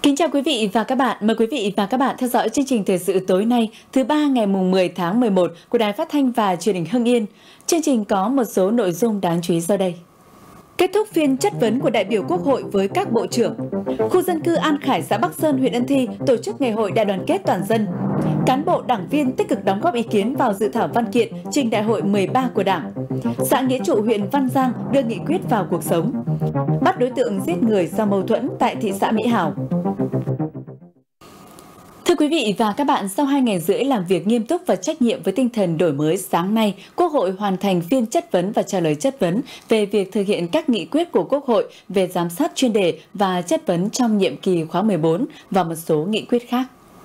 Kính chào quý vị và các bạn. Mời quý vị và các bạn theo dõi chương trình thời sự tối nay, thứ ba ngày 10 tháng 11 của Đài Phát thanh và Truyền hình Hưng Yên. Chương trình có một số nội dung đáng chú ý sau đây. Kết thúc phiên chất vấn của đại biểu Quốc hội với các bộ trưởng. Khu dân cư An Khải, xã Bắc Sơn, huyện Ân Thi tổ chức ngày hội đại đoàn kết toàn dân. Cán bộ đảng viên tích cực đóng góp ý kiến vào dự thảo văn kiện trình đại hội 13 của Đảng. Xã Nghĩa Trụ, huyện Văn Giang đưa nghị quyết vào cuộc sống. Bắt đối tượng giết người do mâu thuẫn tại thị xã Mỹ Hào. Thưa quý vị và các bạn, sau 2 ngày rưỡi làm việc nghiêm túc và trách nhiệm với tinh thần đổi mới, sáng nay, Quốc hội hoàn thành phiên chất vấn và trả lời chất vấn về việc thực hiện các nghị quyết của Quốc hội về giám sát chuyên đề và chất vấn trong nhiệm kỳ khóa 14 và một số nghị quyết khác.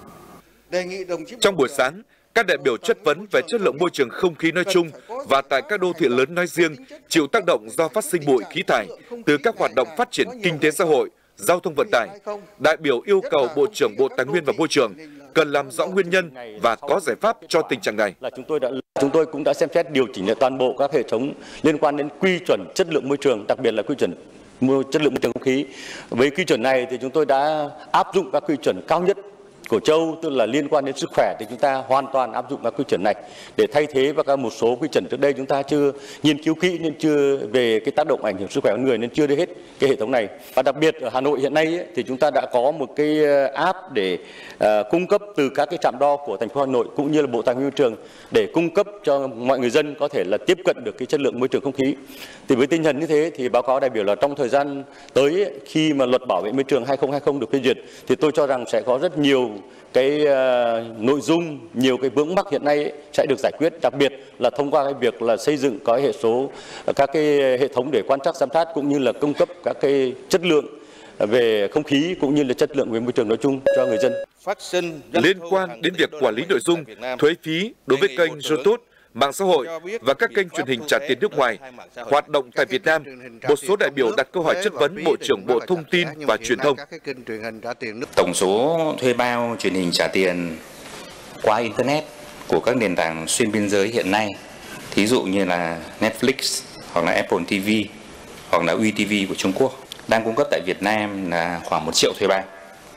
Trong buổi sáng, các đại biểu chất vấn về chất lượng môi trường không khí nói chung và tại các đô thị lớn nói riêng chịu tác động do phát sinh bụi khí thải từ các hoạt động phát triển kinh tế xã hội, giao thông vận tải. Đại biểu yêu cầu Bộ trưởng Bộ Tài nguyên và Môi trường cần làm rõ nguyên nhân và có giải pháp cho tình trạng này. Chúng tôi cũng đã xem xét điều chỉnh lại toàn bộ các hệ thống liên quan đến quy chuẩn chất lượng môi trường, đặc biệt là quy chuẩn chất lượng môi trường không khí. Với quy chuẩn này thì chúng tôi đã áp dụng các quy chuẩn cao nhất của châu, tức là liên quan đến sức khỏe, thì chúng ta hoàn toàn áp dụng các quy chuẩn này để thay thế và một số quy chuẩn trước đây chúng ta chưa nghiên cứu kỹ nên chưa về cái tác động ảnh hưởng sức khỏe con người nên chưa đưa hết cái hệ thống này. Và đặc biệt ở Hà Nội hiện nay thì chúng ta đã có một cái app để cung cấp từ các cái trạm đo của thành phố Hà Nội cũng như là Bộ Tài nguyên Môi trường để cung cấp cho mọi người dân có thể là tiếp cận được cái chất lượng môi trường không khí. Thì với tinh thần như thế thì báo cáo đại biểu là trong thời gian tới khi mà luật bảo vệ môi trường 2020 được phê duyệt thì tôi cho rằng sẽ có rất nhiều cái nội dung, nhiều cái vướng mắc hiện nay sẽ được giải quyết, đặc biệt là thông qua cái việc là xây dựng có các cái hệ thống để quan trắc giám sát cũng như là cung cấp các cái chất lượng về không khí cũng như là chất lượng về môi trường nói chung cho người dân. Liên quan đến việc quản lý nội dung, thuế phí đối với kênh YouTube, mạng xã hội và các kênh truyền hình trả tiền nước ngoài hoạt động tại Việt Nam, một số đại biểu đặt câu hỏi chất vấn Bộ trưởng Bộ Thông tin và Truyền thông. Tổng số thuê bao truyền hình trả tiền qua Internet của các nền tảng xuyên biên giới hiện nay, thí dụ như là Netflix hoặc là Apple TV hoặc là UTV của Trung Quốc, đang cung cấp tại Việt Nam là khoảng 1 triệu thuê bao.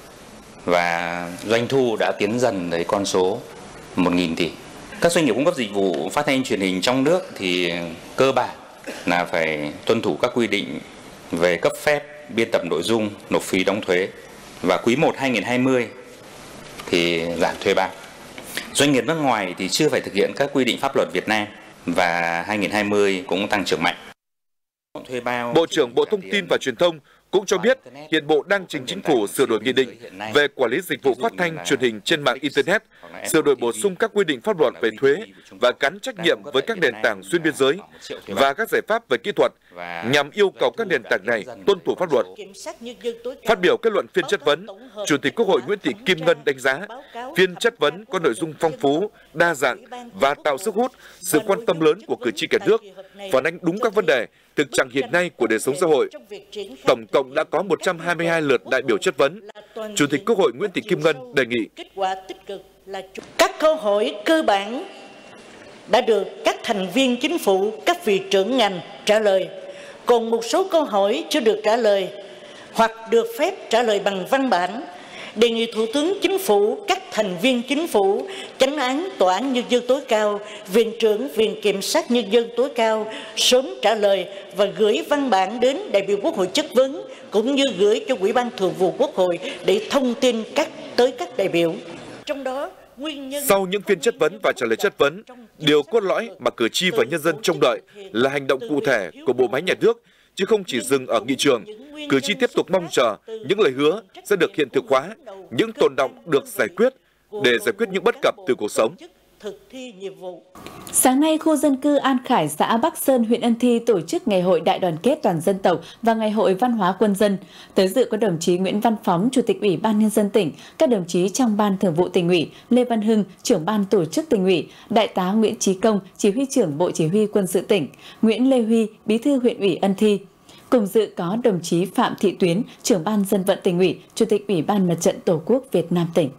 Và doanh thu đã tiến dần tới con số 1.000 tỷ. Các doanh nghiệp cung cấp dịch vụ phát thanh truyền hình trong nước thì cơ bản là phải tuân thủ các quy định về cấp phép, biên tập nội dung, nộp phí đóng thuế. Và quý 1 2020 thì giảm thuê bao. Doanh nghiệp nước ngoài thì chưa phải thực hiện các quy định pháp luật Việt Nam và 2020 cũng tăng trưởng mạnh. Bộ trưởng Bộ Thông tin và Truyền thông cũng cho biết hiện Bộ đang trình Chính phủ sửa đổi nghị định về quản lý dịch vụ phát thanh truyền hình trên mạng Internet, sửa đổi bổ sung các quy định pháp luật về thuế và gắn trách nhiệm với các nền tảng xuyên biên giới và các giải pháp về kỹ thuật nhằm yêu cầu các nền tảng này tuân thủ pháp luật. Phát biểu kết luận phiên chất vấn, Chủ tịch Quốc hội Nguyễn Thị Kim Ngân đánh giá phiên chất vấn có nội dung phong phú, đa dạng và tạo sức hút, sự quan tâm lớn của cử tri cả nước, phản ánh đúng các vấn đề, thực trạng hiện nay của đời sống xã hội. Tổng cộng đã có 122 lượt đại biểu chất vấn. Chủ tịch Quốc hội Nguyễn Thị Kim Ngân đề nghị các câu hỏi cơ bản đã được các thành viên chính phủ, các vị trưởng ngành trả lời. Còn một số câu hỏi chưa được trả lời hoặc được phép trả lời bằng văn bản. Đề nghị Thủ tướng Chính phủ, các thành viên Chính phủ, Chánh án Tòa án Nhân dân tối cao, Viện trưởng Viện Kiểm sát Nhân dân tối cao sớm trả lời và gửi văn bản đến đại biểu Quốc hội chất vấn cũng như gửi cho Ủy ban Thường vụ Quốc hội để thông tin tới các đại biểu. Trong đó, sau những phiên chất vấn và trả lời chất vấn, điều cốt lõi mà cử tri và nhân dân trông đợi là hành động cụ thể của bộ máy nhà nước, chứ không chỉ dừng ở nghị trường. Cử tri tiếp tục mong chờ những lời hứa sẽ được hiện thực hóa, những tồn đọng được giải quyết để giải quyết những bất cập từ cuộc sống. Sáng nay, khu dân cư An Khải, xã Bắc Sơn, huyện Ân Thi tổ chức Ngày hội Đại đoàn kết toàn dân tộc và Ngày hội Văn hóa quân dân. Tới dự có đồng chí Nguyễn Văn Phóng, Chủ tịch Ủy ban Nhân dân tỉnh, các đồng chí trong Ban Thường vụ Tỉnh ủy, Lê Văn Hưng, Trưởng Ban Tổ chức Tỉnh ủy, Đại tá Nguyễn Chí Công, Chỉ huy trưởng Bộ Chỉ huy Quân sự tỉnh, Nguyễn Lê Huy, Bí thư huyện ủy Ân Thi. Cùng dự có đồng chí Phạm Thị Tuyến, Trưởng Ban Dân vận Tỉnh ủy, Chủ tịch Ủy ban Mặt trận Tổ quốc Việt Nam tỉnh.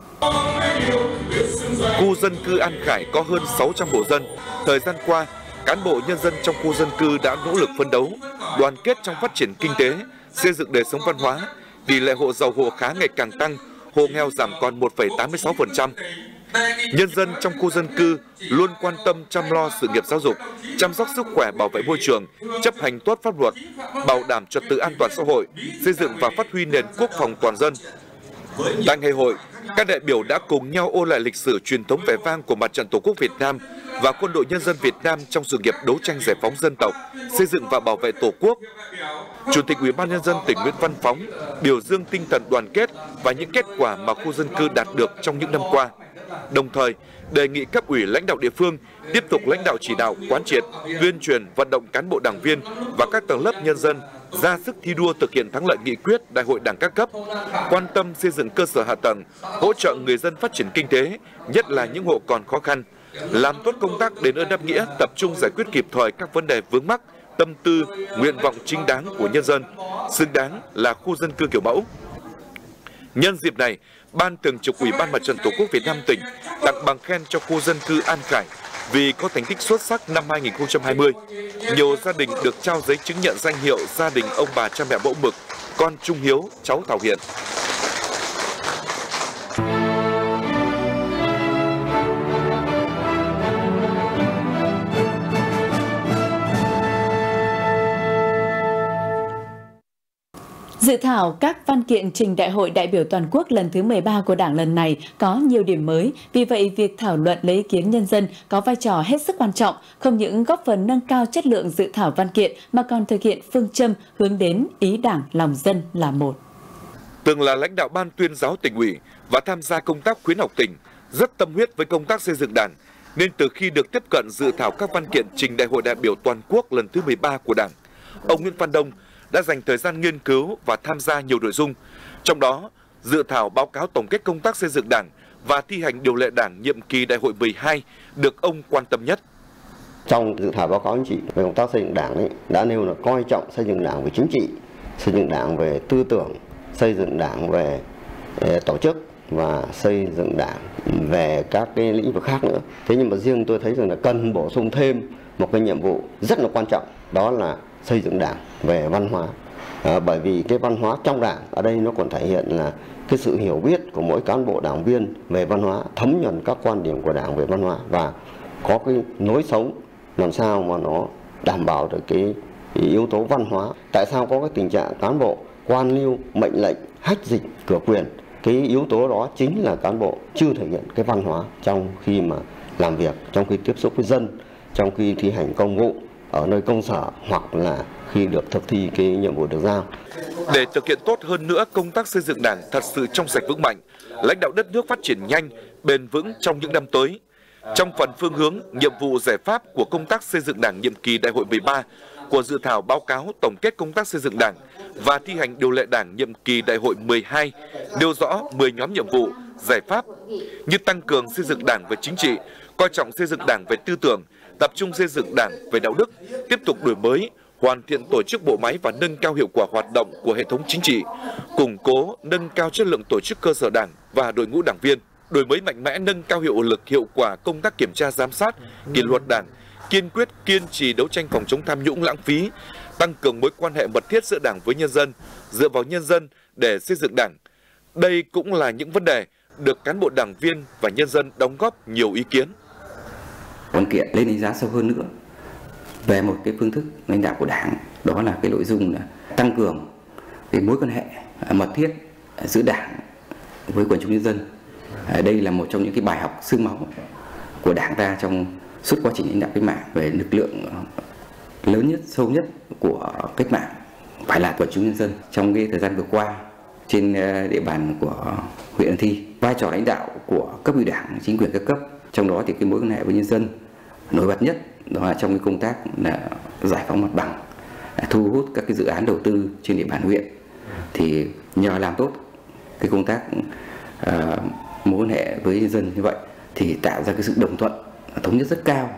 Khu dân cư An Khải có hơn 600 hộ dân. Thời gian qua, cán bộ nhân dân trong khu dân cư đã nỗ lực phấn đấu, đoàn kết trong phát triển kinh tế, xây dựng đời sống văn hóa, tỷ lệ hộ giàu hộ khá ngày càng tăng, hộ nghèo giảm còn 1,86%. Nhân dân trong khu dân cư luôn quan tâm chăm lo sự nghiệp giáo dục, chăm sóc sức khỏe, bảo vệ môi trường, chấp hành tốt pháp luật, bảo đảm trật tự an toàn xã hội, xây dựng và phát huy nền quốc phòng toàn dân. Tại ngày hội, các đại biểu đã cùng nhau ôn lại lịch sử truyền thống vẻ vang của Mặt trận Tổ quốc Việt Nam và Quân đội Nhân dân Việt Nam trong sự nghiệp đấu tranh giải phóng dân tộc, xây dựng và bảo vệ Tổ quốc. Chủ tịch Ủy ban Nhân dân tỉnh Nguyễn Văn Phóng biểu dương tinh thần đoàn kết và những kết quả mà khu dân cư đạt được trong những năm qua. Đồng thời, đề nghị cấp ủy lãnh đạo địa phương tiếp tục lãnh đạo chỉ đạo, quán triệt, tuyên truyền, vận động cán bộ đảng viên và các tầng lớp nhân dân ra sức thi đua thực hiện thắng lợi nghị quyết Đại hội Đảng các cấp, quan tâm xây dựng cơ sở hạ tầng, hỗ trợ người dân phát triển kinh tế, nhất là những hộ còn khó khăn, làm tốt công tác đền ơn đáp nghĩa, tập trung giải quyết kịp thời các vấn đề vướng mắc, tâm tư, nguyện vọng chính đáng của nhân dân, xứng đáng là khu dân cư kiểu mẫu. Nhân dịp này, Ban Thường trực Ủy ban Mặt trận Tổ quốc Việt Nam tỉnh tặng bằng khen cho khu dân cư An Khải vì có thành tích xuất sắc năm 2020. Nhiều gia đình được trao giấy chứng nhận danh hiệu gia đình ông bà cha mẹ mẫu mực, con trung hiếu, cháu thảo hiền. Dự thảo các văn kiện trình Đại hội đại biểu toàn quốc lần thứ 13 của Đảng lần này có nhiều điểm mới, vì vậy việc thảo luận lấy ý kiến nhân dân có vai trò hết sức quan trọng, không những góp phần nâng cao chất lượng dự thảo văn kiện mà còn thực hiện phương châm hướng đến ý Đảng, lòng dân là một. Từng là lãnh đạo Ban Tuyên giáo Tỉnh ủy và tham gia công tác khuyến học tỉnh, rất tâm huyết với công tác xây dựng Đảng, nên từ khi được tiếp cận dự thảo các văn kiện trình Đại hội đại biểu toàn quốc lần thứ 13 của Đảng, ông Nguyễn Văn Đông đã dành thời gian nghiên cứu và tham gia nhiều nội dung. Trong đó, dự thảo báo cáo tổng kết công tác xây dựng Đảng và thi hành điều lệ Đảng nhiệm kỳ Đại hội 12 được ông quan tâm nhất. Trong dự thảo báo cáo chính trị về công tác xây dựng Đảng đã nêu là coi trọng xây dựng Đảng về chính trị, xây dựng Đảng về tư tưởng, xây dựng Đảng về tổ chức và xây dựng Đảng về các cái lĩnh vực khác nữa. Thế nhưng mà riêng tôi thấy rằng là cần bổ sung thêm một cái nhiệm vụ rất là quan trọng, đó là xây dựng Đảng về văn hóa. Bởi vì cái văn hóa trong Đảng ở đây nó còn thể hiện là cái sự hiểu biết của mỗi cán bộ đảng viên về văn hóa, thấm nhuần các quan điểm của Đảng về văn hóa và có cái lối sống làm sao mà nó đảm bảo được cái yếu tố văn hóa. Tại sao có cái tình trạng cán bộ quan liêu, mệnh lệnh, hách dịch, cửa quyền? Cái yếu tố đó chính là cán bộ chưa thể hiện cái văn hóa trong khi mà làm việc, trong khi tiếp xúc với dân, trong khi thi hành công vụ ở nơi công sở hoặc là khi được thực thi cái nhiệm vụ được giao. Để thực hiện tốt hơn nữa công tác xây dựng Đảng thật sự trong sạch vững mạnh, lãnh đạo đất nước phát triển nhanh, bền vững trong những năm tới. Trong phần phương hướng, nhiệm vụ giải pháp của công tác xây dựng Đảng nhiệm kỳ Đại hội 13 của dự thảo báo cáo tổng kết công tác xây dựng Đảng và thi hành điều lệ Đảng nhiệm kỳ Đại hội 12 nêu rõ 10 nhóm nhiệm vụ, giải pháp như tăng cường xây dựng Đảng về chính trị, coi trọng xây dựng Đảng về tư tưởng, tập trung xây dựng Đảng về đạo đức, tiếp tục đổi mới, hoàn thiện tổ chức bộ máy và nâng cao hiệu quả hoạt động của hệ thống chính trị, củng cố, nâng cao chất lượng tổ chức cơ sở Đảng và đội ngũ đảng viên, đổi mới mạnh mẽ nâng cao hiệu lực hiệu quả công tác kiểm tra giám sát, kỷ luật Đảng, kiên quyết kiên trì đấu tranh phòng chống tham nhũng lãng phí, tăng cường mối quan hệ mật thiết giữa Đảng với nhân dân, dựa vào nhân dân để xây dựng Đảng. Đây cũng là những vấn đề được cán bộ đảng viên và nhân dân đóng góp nhiều ý kiến. Văn kiện lên đánh giá sâu hơn nữa về một cái phương thức lãnh đạo của Đảng, đó là cái nội dung là tăng cường cái mối quan hệ mật thiết giữa Đảng với quần chúng nhân dân. Đây là một trong những cái bài học xương máu của Đảng ta trong suốt quá trình lãnh đạo cách mạng. Về lực lượng lớn nhất, sâu nhất của cách mạng phải là quần chúng nhân dân. Trong cái thời gian vừa qua trên địa bàn của huyện Ân Thi, vai trò lãnh đạo của cấp ủy Đảng, chính quyền các cấp, trong đó thì cái mối quan hệ với nhân dân nổi bật nhất đó là trong cái công tác là giải phóng mặt bằng, thu hút các cái dự án đầu tư trên địa bàn huyện. Thì nhờ làm tốt cái công tác mối quan hệ với nhân dân như vậy thì tạo ra cái sự đồng thuận, thống nhất rất cao.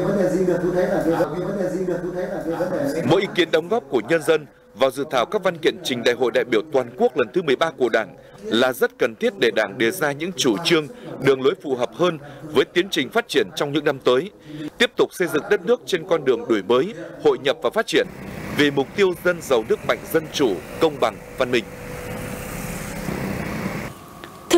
Mỗi ý kiến đóng góp của nhân dân vào dự thảo các văn kiện trình Đại hội đại biểu toàn quốc lần thứ 13 của Đảng là rất cần thiết để Đảng đề ra những chủ trương, đường lối phù hợp hơn với tiến trình phát triển trong những năm tới, tiếp tục xây dựng đất nước trên con đường đổi mới, hội nhập và phát triển vì mục tiêu dân giàu nước mạnh, dân chủ, công bằng, văn minh.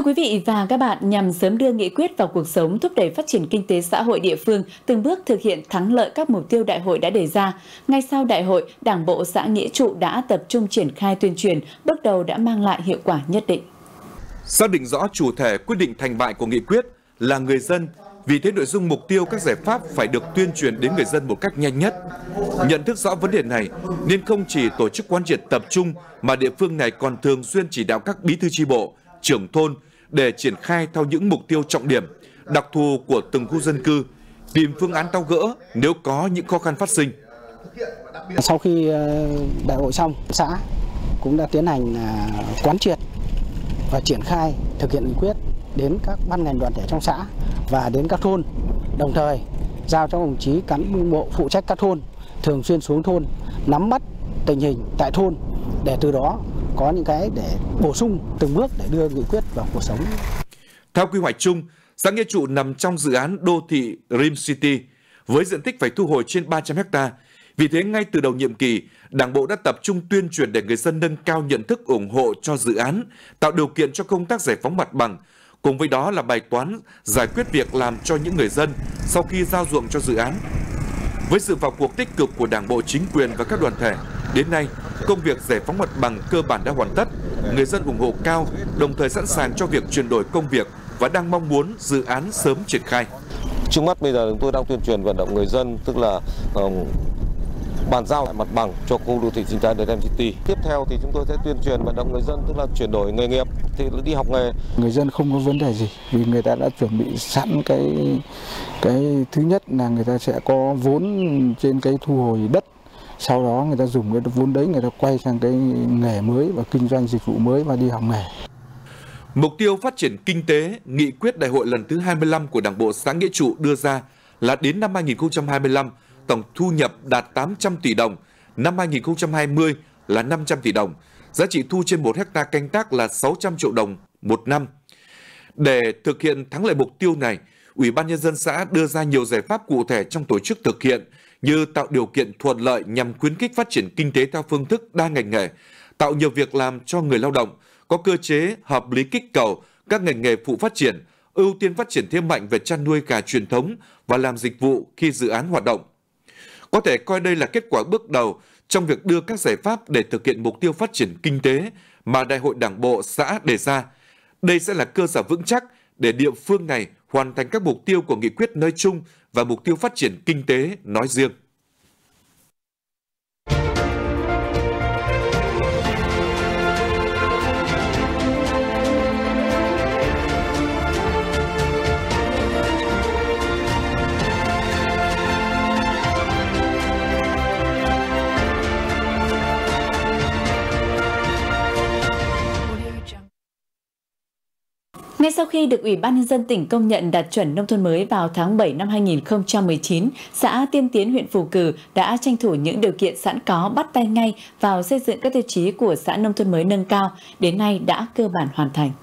Thưa quý vị và các bạn, nhằm sớm đưa nghị quyết vào cuộc sống, thúc đẩy phát triển kinh tế xã hội địa phương, từng bước thực hiện thắng lợi các mục tiêu đại hội đã đề ra, ngay sau đại hội, Đảng bộ xã Nghĩa Trụ đã tập trung triển khai tuyên truyền, bước đầu đã mang lại hiệu quả nhất định. Xác định rõ chủ thể quyết định thành bại của nghị quyết là người dân, vì thế nội dung mục tiêu các giải pháp phải được tuyên truyền đến người dân một cách nhanh nhất. Nhận thức rõ vấn đề này nên không chỉ tổ chức quán triệt tập trung mà địa phương này còn thường xuyên chỉ đạo các bí thư chi bộ, trưởng thôn để triển khai theo những mục tiêu trọng điểm, đặc thù của từng khu dân cư, tìm phương án tháo gỡ nếu có những khó khăn phát sinh. Sau khi đại hội xong, xã cũng đã tiến hành quán triệt và triển khai thực hiện nghị quyết đến các ban ngành đoàn thể trong xã và đến các thôn, đồng thời giao cho đồng chí cán bộ phụ trách các thôn thường xuyên xuống thôn nắm bắt tình hình tại thôn để từ đó có những cái để bổ sung từng bước để đưa nghị quyết vào cuộc sống. Theo quy hoạch chung, xã Nghĩa Trụ nằm trong dự án đô thị Dream City với diện tích phải thu hồi trên 300 ha. Vì thế ngay từ đầu nhiệm kỳ, Đảng bộ đã tập trung tuyên truyền để người dân nâng cao nhận thức ủng hộ cho dự án, tạo điều kiện cho công tác giải phóng mặt bằng. Cùng với đó là bài toán giải quyết việc làm cho những người dân sau khi giao ruộng cho dự án. Với sự vào cuộc tích cực của Đảng bộ, chính quyền và các đoàn thể, đến nay, công việc giải phóng mặt bằng cơ bản đã hoàn tất, người dân ủng hộ cao, đồng thời sẵn sàng cho việc chuyển đổi công việc và đang mong muốn dự án sớm triển khai. Trước mắt bây giờ chúng tôi đang tuyên truyền vận động người dân, tức là bàn giao lại mặt bằng cho khu đô thị sinh thái Dream City. Tiếp theo thì chúng tôi sẽ tuyên truyền vận động người dân, tức là chuyển đổi nghề nghiệp, thì đi học nghề. Người dân không có vấn đề gì vì người ta đã chuẩn bị sẵn cái thứ nhất là người ta sẽ có vốn trên cái thu hồi đất. Sau đó người ta dùng cái vốn đấy người ta quay sang cái nghề mới và kinh doanh dịch vụ mới và đi học nghề. Mục tiêu phát triển kinh tế, nghị quyết đại hội lần thứ 25 của Đảng bộ xã Nghĩa Trụ đưa ra là đến năm 2025, tổng thu nhập đạt 800 tỷ đồng, năm 2020 là 500 tỷ đồng, giá trị thu trên 1 hectare canh tác là 600 triệu đồng một năm. Để thực hiện thắng lợi mục tiêu này, Ủy ban Nhân dân xã đưa ra nhiều giải pháp cụ thể trong tổ chức thực hiện như tạo điều kiện thuận lợi nhằm khuyến khích phát triển kinh tế theo phương thức đa ngành nghề, tạo nhiều việc làm cho người lao động, có cơ chế hợp lý kích cầu các ngành nghề phụ phát triển, ưu tiên phát triển thế mạnh về chăn nuôi gà truyền thống và làm dịch vụ khi dự án hoạt động. Có thể coi đây là kết quả bước đầu trong việc đưa các giải pháp để thực hiện mục tiêu phát triển kinh tế mà Đại hội Đảng bộ xã đề ra. Đây sẽ là cơ sở vững chắc để địa phương này hoàn thành các mục tiêu của nghị quyết nói chung và mục tiêu phát triển kinh tế nói riêng. Ngay sau khi được Ủy ban Nhân dân tỉnh công nhận đạt chuẩn nông thôn mới vào tháng 7 năm 2019, xã Tiên Tiến, huyện Phù Cử đã tranh thủ những điều kiện sẵn có bắt tay ngay vào xây dựng các tiêu chí của xã nông thôn mới nâng cao, đến nay đã cơ bản hoàn thành.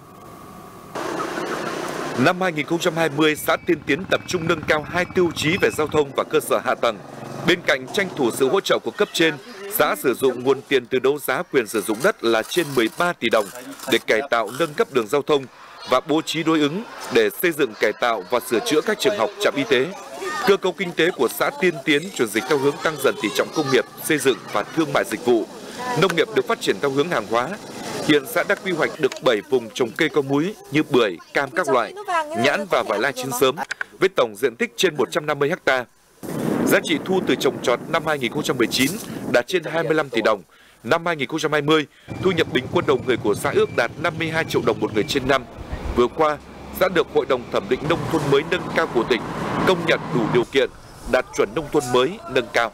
Năm 2020, xã Tiên Tiến tập trung nâng cao 2 tiêu chí về giao thông và cơ sở hạ tầng. Bên cạnh tranh thủ sự hỗ trợ của cấp trên, xã sử dụng nguồn tiền từ đấu giá quyền sử dụng đất là trên 13 tỷ đồng để cải tạo nâng cấp đường giao thông và bố trí đối ứng để xây dựng, cải tạo và sửa chữa các trường học, trạm y tế. Cơ cấu kinh tế của xã Tiên Tiến chuyển dịch theo hướng tăng dần tỷ trọng công nghiệp, xây dựng và thương mại dịch vụ. Nông nghiệp được phát triển theo hướng hàng hóa. Hiện xã đã quy hoạch được 7 vùng trồng cây có múi như bưởi, cam các loại, nhãn và vải lai chín sớm với tổng diện tích trên 150 ha. Giá trị thu từ trồng trọt năm 2019 đạt trên 25 tỷ đồng. Năm 2020, thu nhập bình quân đầu người của xã ước đạt 52 triệu đồng một người trên năm. Vừa qua, xã được Hội đồng thẩm định nông thôn mới nâng cao của tỉnh công nhận đủ điều kiện đạt chuẩn nông thôn mới nâng cao.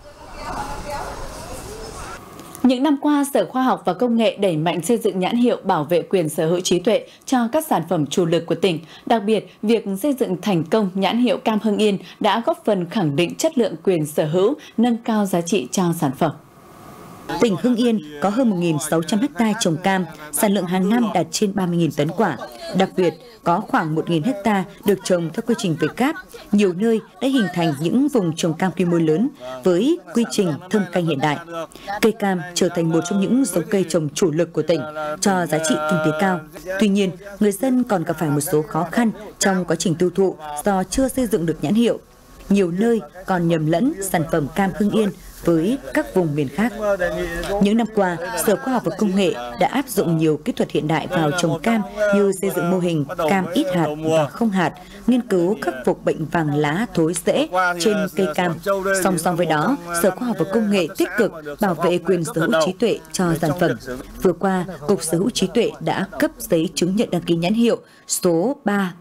Những năm qua, Sở Khoa học và Công nghệ đẩy mạnh xây dựng nhãn hiệu bảo vệ quyền sở hữu trí tuệ cho các sản phẩm chủ lực của tỉnh. Đặc biệt, việc xây dựng thành công nhãn hiệu cam Hưng Yên đã góp phần khẳng định chất lượng quyền sở hữu, nâng cao giá trị cho sản phẩm. Tỉnh Hưng Yên có hơn 1.600 ha trồng cam, sản lượng hàng năm đạt trên 30.000 tấn quả. Đặc biệt, có khoảng 1.000 ha được trồng theo quy trình Việt Gáp. Nhiều nơi đã hình thành những vùng trồng cam quy mô lớn với quy trình thâm canh hiện đại. Cây cam trở thành một trong những giống cây trồng chủ lực của tỉnh, cho giá trị kinh tế cao. Tuy nhiên, người dân còn gặp phải một số khó khăn trong quá trình tiêu thụ do chưa xây dựng được nhãn hiệu. Nhiều nơi còn nhầm lẫn sản phẩm cam Hưng Yên với các vùng miền khác. Những năm qua, Sở Khoa học và Công nghệ đã áp dụng nhiều kỹ thuật hiện đại vào trồng cam như xây dựng mô hình cam ít hạt và không hạt, nghiên cứu khắc phục bệnh vàng lá thối rễ trên cây cam. Song song với đó, Sở Khoa học và Công nghệ tích cực bảo vệ quyền sở hữu trí tuệ cho sản phẩm. Vừa qua, Cục Sở hữu trí tuệ đã cấp giấy chứng nhận đăng ký nhãn hiệu số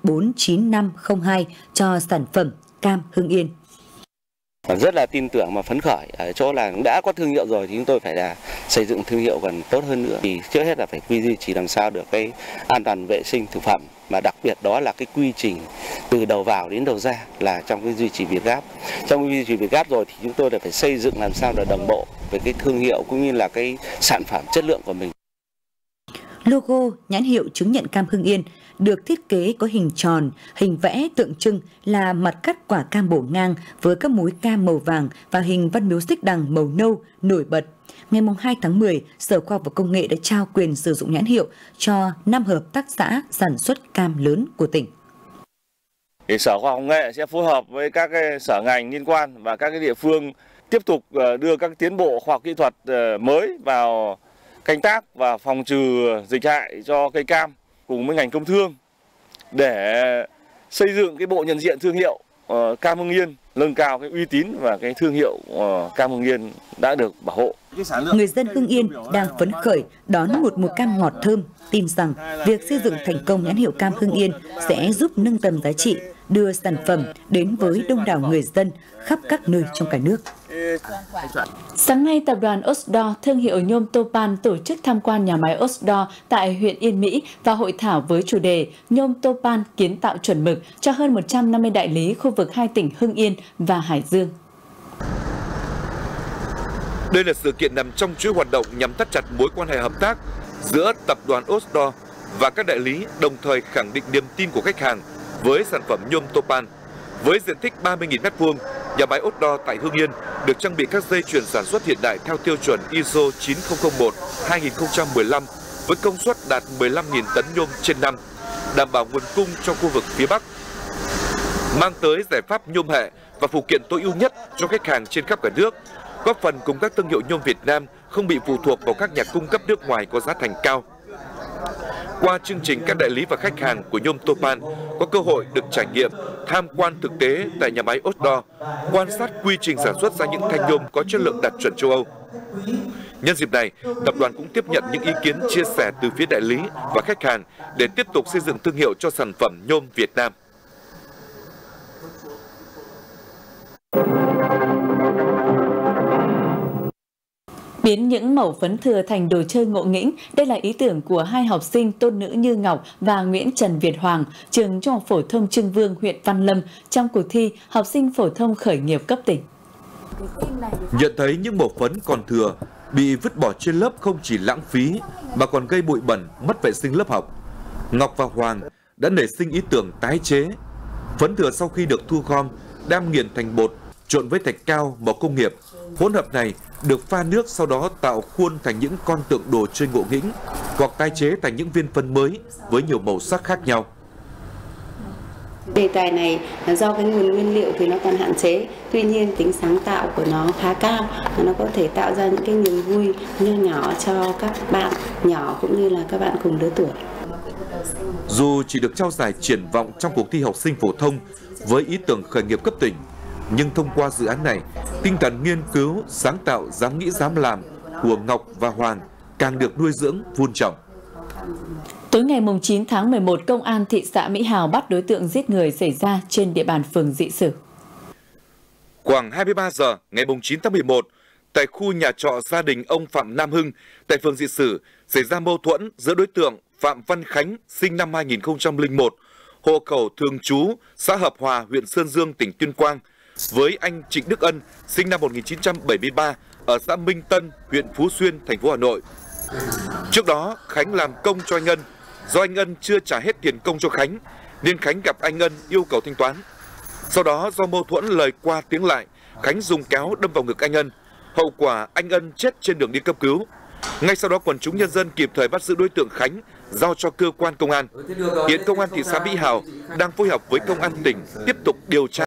349502 cho sản phẩm cam Hưng Yên. Rất là tin tưởng mà phấn khởi ở chỗ là đã có thương hiệu rồi thì chúng tôi phải là xây dựng thương hiệu còn tốt hơn nữa. Thì trước hết là phải duy trì làm sao được cái an toàn vệ sinh thực phẩm, mà đặc biệt đó là cái quy trình từ đầu vào đến đầu ra là trong cái duy trì Việt Gáp. Trong duy trì Việt Gáp rồi thì chúng tôi là phải xây dựng làm sao là đồng bộ về cái thương hiệu cũng như là cái sản phẩm chất lượng của mình. Logo, nhãn hiệu chứng nhận cam Hưng Yên được thiết kế có hình tròn, hình vẽ tượng trưng là mặt cắt quả cam bổ ngang với các múi cam màu vàng và hình văn miếu xích đằng màu nâu nổi bật. Ngày 2 tháng 10, Sở Khoa học và Công nghệ đã trao quyền sử dụng nhãn hiệu cho 5 hợp tác xã sản xuất cam lớn của tỉnh. Sở Khoa học Công nghệ sẽ phối hợp với các sở ngành liên quan và các địa phương tiếp tục đưa các tiến bộ khoa học kỹ thuật mới vào canh tác và phòng trừ dịch hại cho cây cam cùng với ngành công thương để xây dựng cái bộ nhận diện thương hiệu cam Hưng Yên, nâng cao cái uy tín và cái thương hiệu cam Hưng Yên đã được bảo hộ. Người dân Hưng Yên đang phấn khởi đón một mùa cam ngọt thơm, tin rằng việc xây dựng thành công nhãn hiệu cam Hưng Yên sẽ giúp nâng tầm giá trị, đưa sản phẩm đến với đông đảo người dân khắp các nơi trong cả nước. Sáng nay, tập đoàn Osdor, thương hiệu nhôm Topan tổ chức tham quan nhà máy Osdor tại huyện Yên Mỹ và hội thảo với chủ đề Nhôm Topan kiến tạo chuẩn mực cho hơn 150 đại lý khu vực hai tỉnh Hưng Yên và Hải Dương. Đây là sự kiện nằm trong chuỗi hoạt động nhằm thắt chặt mối quan hệ hợp tác giữa tập đoàn Osdor và các đại lý, đồng thời khẳng định niềm tin của khách hàng với sản phẩm nhôm Topan. Với diện tích 30.000 m2, nhà máy Osdor tại Hưng Yên được trang bị các dây chuyền sản xuất hiện đại theo tiêu chuẩn ISO 9001:2015 với công suất đạt 15.000 tấn nhôm trên năm, đảm bảo nguồn cung cho khu vực phía Bắc, mang tới giải pháp nhôm hệ và phụ kiện tối ưu nhất cho khách hàng trên khắp cả nước, góp phần cùng các thương hiệu nhôm Việt Nam không bị phụ thuộc vào các nhà cung cấp nước ngoài có giá thành cao. Qua chương trình, các đại lý và khách hàng của nhôm Topan có cơ hội được trải nghiệm, tham quan thực tế tại nhà máy Osdor, quan sát quy trình sản xuất ra những thanh nhôm có chất lượng đạt chuẩn châu Âu. Nhân dịp này, tập đoàn cũng tiếp nhận những ý kiến chia sẻ từ phía đại lý và khách hàng để tiếp tục xây dựng thương hiệu cho sản phẩm nhôm Việt Nam. Biến những mẩu phấn thừa thành đồ chơi ngộ nghĩnh, đây là ý tưởng của hai học sinh tôn nữ Như Ngọc và Nguyễn Trần Việt Hoàng, trường Trung học phổ thông Trưng Vương, huyện Văn Lâm trong cuộc thi học sinh phổ thông khởi nghiệp cấp tỉnh. Nhận thấy những mẩu phấn còn thừa bị vứt bỏ trên lớp không chỉ lãng phí mà còn gây bụi bẩn, mất vệ sinh lớp học, Ngọc và Hoàng đã nảy sinh ý tưởng tái chế. Phấn thừa sau khi được thu gom, đam nghiền thành bột, trộn với thạch cao màu công nghiệp. Hỗn hợp này được pha nước, sau đó tạo khuôn thành những con tượng đồ chơi ngộ nghĩnh hoặc tái chế thành những viên phân mới với nhiều màu sắc khác nhau. Đề tài này là do cái nguồn nguyên liệu thì nó còn hạn chế, tuy nhiên tính sáng tạo của nó khá cao và nó có thể tạo ra những cái niềm vui nho nhỏ cho các bạn nhỏ cũng như là các bạn cùng lứa tuổi. Dù chỉ được trao giải triển vọng trong cuộc thi học sinh phổ thông với ý tưởng khởi nghiệp cấp tỉnh, nhưng thông qua dự án này, tinh thần nghiên cứu, sáng tạo, dám nghĩ dám làm của Ngọc và Hoàng càng được nuôi dưỡng, vun trồng. Tối ngày 9 tháng 11, Công an thị xã Mỹ Hào bắt đối tượng giết người xảy ra trên địa bàn phường Dị Sử. Khoảng 23 giờ ngày 9 tháng 11, tại khu nhà trọ gia đình ông Phạm Nam Hưng tại phường Dị Sử xảy ra mâu thuẫn giữa đối tượng Phạm Văn Khánh sinh năm 2001, hộ khẩu thường trú xã Hợp Hòa, huyện Sơn Dương, tỉnh Tuyên Quang với anh Trịnh Đức Ân sinh năm 1973 ở xã Minh Tân, huyện Phú Xuyên, thành phố Hà Nội. Trước đó, Khánh làm công cho anh Ân. Do anh Ân chưa trả hết tiền công cho Khánh, nên Khánh gặp anh Ân yêu cầu thanh toán. Sau đó, do mâu thuẫn lời qua tiếng lại, Khánh dùng kéo đâm vào ngực anh Ân. Hậu quả anh Ân chết trên đường đi cấp cứu. Ngay sau đó, quần chúng nhân dân kịp thời bắt giữ đối tượng Khánh, giao cho cơ quan công an. Hiện công an thị xã Mỹ Hào đang phối hợp với công an tỉnh tiếp tục điều tra.